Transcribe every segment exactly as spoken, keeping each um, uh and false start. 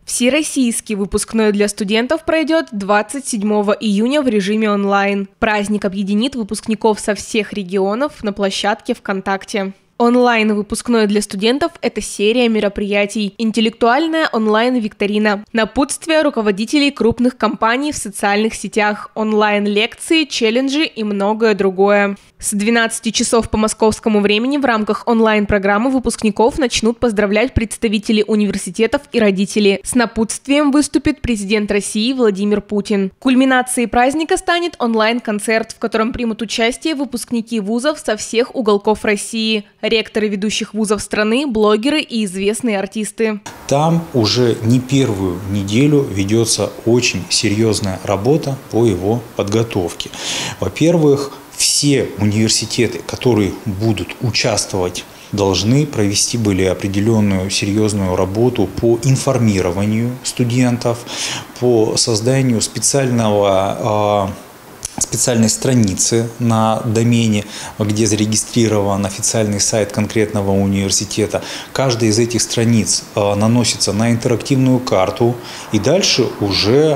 Всероссийский выпускной для студентов пройдет двадцать седьмого июня в режиме онлайн. Праздник объединит выпускников со всех регионов на площадке ВКонтакте. Онлайн-выпускной для студентов – это серия мероприятий, интеллектуальная онлайн-викторина, напутствие руководителей крупных компаний в социальных сетях, онлайн-лекции, челленджи и многое другое. С двенадцати часов по московскому времени в рамках онлайн-программы выпускников начнут поздравлять представители университетов и родители. С напутствием выступит президент России Владимир Путин. Кульминацией праздника станет онлайн-концерт, в котором примут участие выпускники вузов со всех уголков России, ректоры ведущих вузов страны, блогеры и известные артисты. Там уже не первую неделю ведется очень серьезная работа по его подготовке. Во-первых, все университеты, которые будут участвовать, должны провести были определенную серьезную работу по информированию студентов, по созданию специального специальной страницы на домене, где зарегистрирован официальный сайт конкретного университета. Каждая из этих страниц наносится на интерактивную карту, и дальше уже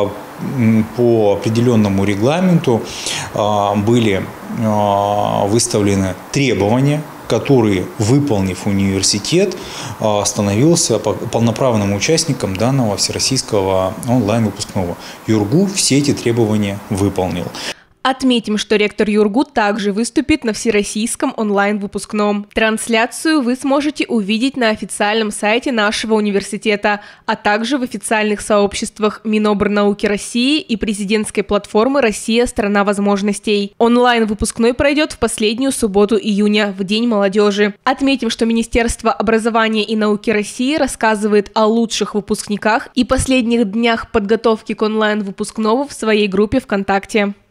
по определенному регламенту были выставлены требования, которые, выполнив университет, становился полноправным участником данного всероссийского онлайн-выпускного. ЮрГУ все эти требования выполнил. Отметим, что ректор ЮрГУ также выступит на всероссийском онлайн-выпускном. Трансляцию вы сможете увидеть на официальном сайте нашего университета, а также в официальных сообществах Минобрнауки России и президентской платформы «Россия – страна возможностей». Онлайн-выпускной пройдет в последнюю субботу июня, в День молодежи. Отметим, что Министерство образования и науки России рассказывает о лучших выпускниках и последних днях подготовки к онлайн-выпускному в своей группе ВКонтакте.